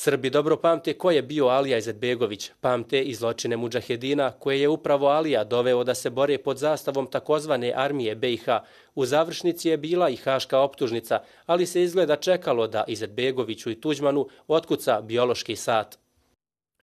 Srbi dobro pamte ko je bio Alija Izetbegović, pamte i zločine mudžahedina koje je upravo Alija doveo da se bore pod zastavom takozvane armije BiH. U završnici je bila i haška optužnica, ali se izgleda čekalo da Izetbegoviću i Tuđmanu otkuca biološki sat.